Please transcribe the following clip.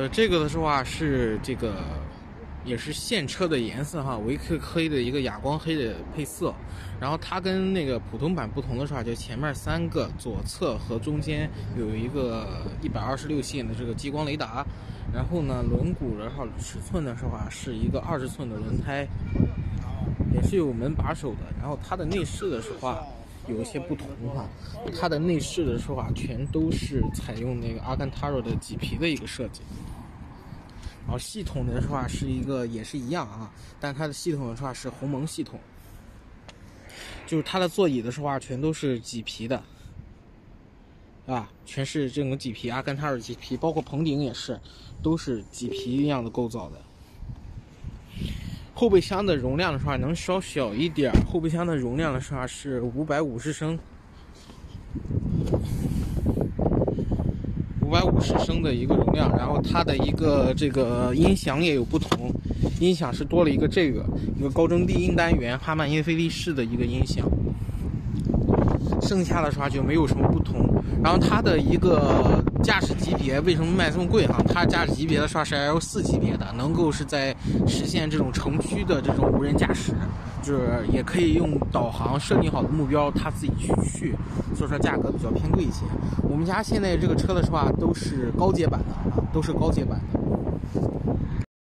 这个的话是这个，也是现车的颜色哈，维克黑的一个哑光黑的配色。然后它跟那个普通版不同的是吧，就前面3个，左侧和中间有一个126线的这个激光雷达。然后呢，轮毂的话尺寸的话是一个20寸的轮胎，也是有门把手的。然后它的内饰的话有一些不同哈，它的内饰的话全都是采用那个阿甘塔罗的麂皮的一个设计。然后系统的话是一个也是一样啊，但它的系统的话是鸿蒙系统，就是它的座椅的话全都是麂皮的啊，全是这种麂皮，阿甘塔尔麂皮，包括棚顶也是，都是麂皮一样的构造的。后备箱的容量的话能稍小一点，后备箱的容量的话是550升。550升的一个容量，然后它的一个这个音响也有不同，音响是多了一个一个高中低音单元哈曼英菲利士的一个音响，剩下的话就没有什么不同。然后它的一个驾驶级别为什么卖这么贵哈？它驾驶级别的话是 L4 级别的，能够是在实现这种城区的这种无人驾驶，就是也可以用导航设定好的目标它自己去，所以说价格比较偏贵一些。我们家现在这个车的话都是高阶版的啊，都是高阶版的。